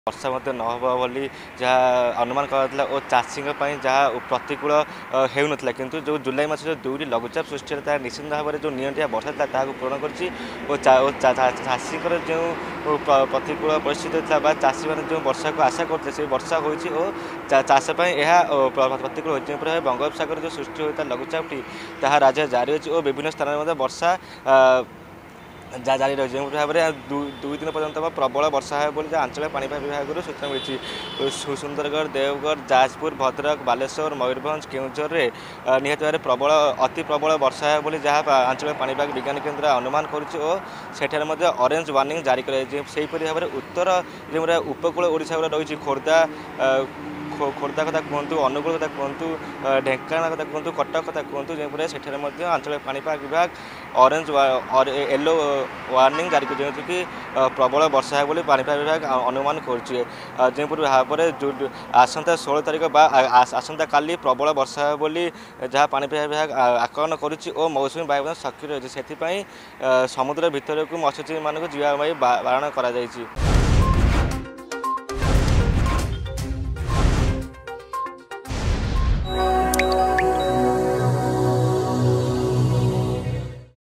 वर्षा न होली जहाँ अनुमान करा और चाषी जहाँ प्रतिकूल होना किंतु जो जुलाई मास जो दुईटी लघुचाप सृष्टि निश्चित भाव में जो नियंत्रण वर्षा था पूरण कर चाषी जो प्रतिकूल परिस्थिति था चाषी मैंने जो वर्षा को आशा करते से वर्षा हो चाषपाई यह प्रतिकूल होती बंगोपसागर जो सृष्टि होता लघुचापटी ताहा राज्य जारी अच्छी और विभिन्न स्थान में वर्षा जारी रही जो भाव में दुई दिन पर्यंत प्रबल वर्षा हो आंचलिक पाणीपाग विभाग सूचना मिली सुंदरगढ़ देवगढ़ जाजपुर भद्रक बालेश्वर मयूरभंज केउझर निहत भाव प्रबल अति प्रबल वर्षा हो जहाँ आंचलिक पाणीपाग विज्ञान केन्द्र अनुमान कर ऑरेंज वार्निंग जारी कर भाव में उत्तर जो उपकूल ओडिशा रही खोर्धा खोर्धा कथा कहतु अनुगुल कथा कहतु ढेंकानाल कथा कहतु कटक कथा कहतु जो से आंचलिक पाणीपाग विभाग ऑरेंज येलो वार्निंग जारी कर कि प्रबल वर्षा है बोली पाणीपाग विभाग अनुमान कर भाव में जो आसंता 16 तारिख आसंता काली प्रबल वर्षा है बोली जहाँ पाणीपाग विभाग आकलन करुच्ची और मौसुमी बायु सक्रिय रही से समुद्र भितर को मत्स्यजीवी मानक जावाई बारण कर।